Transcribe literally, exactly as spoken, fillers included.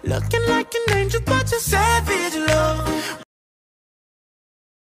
Looking like an angel, but you're savage, love.